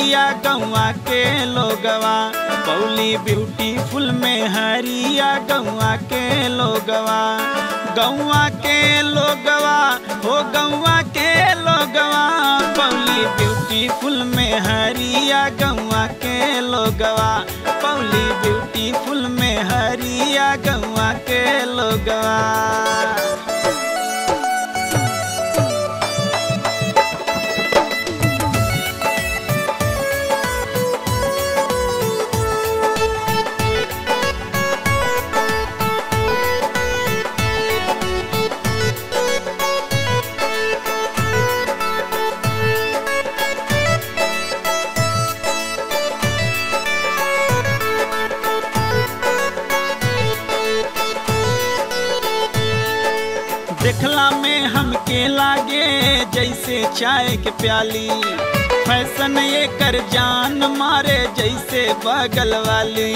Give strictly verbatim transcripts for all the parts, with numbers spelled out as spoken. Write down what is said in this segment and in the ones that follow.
हरिया गौवा के लोगवा, पौली ब्यूटीफुल में हरिया गौवा के लोगवा। गौवा के लोगवा हो गौवा के लोगवा, पौली ब्यूटीफुल में हरिया गौवा के लोगवा, पौली ब्यूटीफुल में हरिया गौवा के लोगवा। देखला में हमके लागे जैसे चाय के प्याली, फैशन ये कर जान मारे जैसे बगल वाली।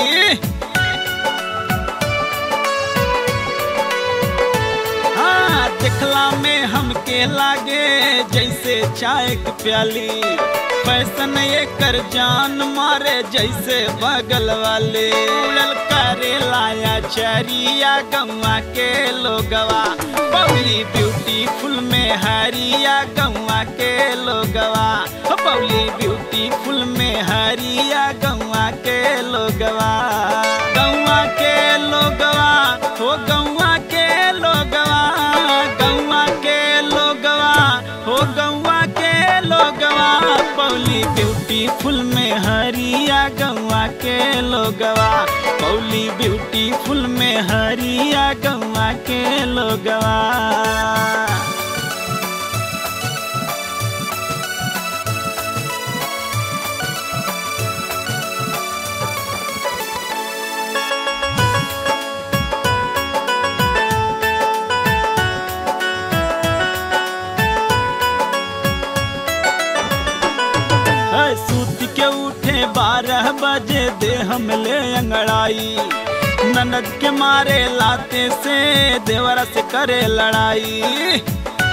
हाँ देखला में हमके लागे जैसे चाय के प्याली, फैशन ये कर जान मारे जैसे बगल वाले। उड़ल करे लाया चरिया गौवा के लोगवा, पौली ब्यूटीफुल में हरिया गौवा के लोगवा, पौली ब्यूटीफुल में हरिया गौवा के लोगवा। गौवा के लोगवा हो गौवा के लोगवा, गौवा के लोगवा हो गौवा के लोगवा, पौली ब्यूटीफुल में हरिया गौवा के लोगवा, पौली ब्यूटीफुल में हरिया गौवा के लोगवा। सूत के उठे बारह बजे दे हम ले अंगड़ाई, ननद के मारे लाते से देवरा से करे लड़ाई।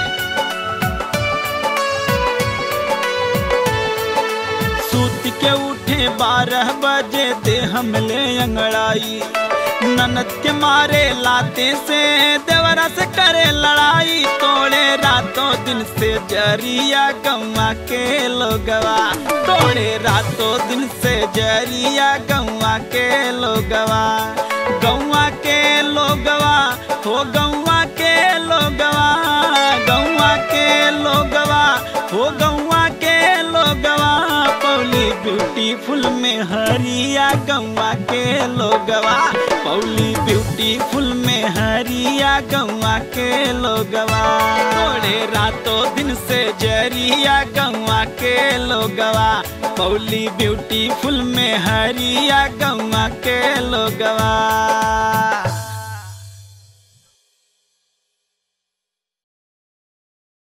सूत के उठे बारह बजे दे हम ले अंगड़ाई, ननद के मारे लाते से देवरा से करे लड़ाई। तोड़े रातों दिन से जरिया गौवा के लोगवा, तोड़े रातों दिन से जरिया गौवा के लोगवा। गौवा के लोगवा हो गौवा के लोगवा, गौवा के लोगवा हो गौवा के लोगवा, पौली ब्यूटीफुल में हरिया गौवा के लोगवा, पौली ब्यूटीफुल में हरिया गौवा के लोगवा। तोड़े रातों दिन से जरिया गौवा के लोगवा, पौली ब्यूटीफुल में हरिया गौवा के लोगवा।